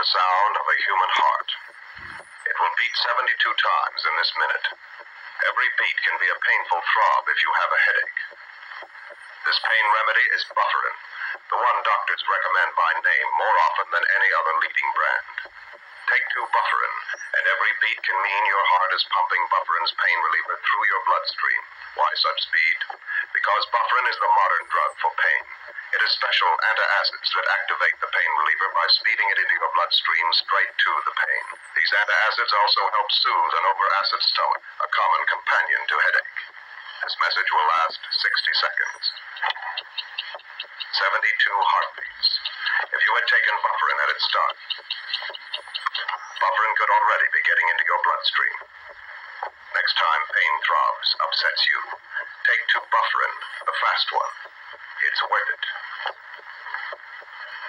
sound of a human heart. It will beat 72 times in this minute. Every beat can be a painful throb if you have a headache. This pain remedy is Bufferin, the one doctors recommend by name more often than any other leading brand. Take 2 Bufferin, and every beat can mean your heart is pumping Bufferin's pain reliever through your bloodstream. Why such speed? Because Bufferin is the modern drug for pain. It is special antacids that activate the pain reliever by speeding it into your bloodstream straight to the pain. These antacids also help soothe an overacid stomach, a common companion to headache. This message will last 60 seconds. 72 heartbeats. If you had taken Bufferin at its start, Bufferin could already be getting into your bloodstream. Next time pain throbs upsets you, take 2 Bufferin, the fast one. It's worth it.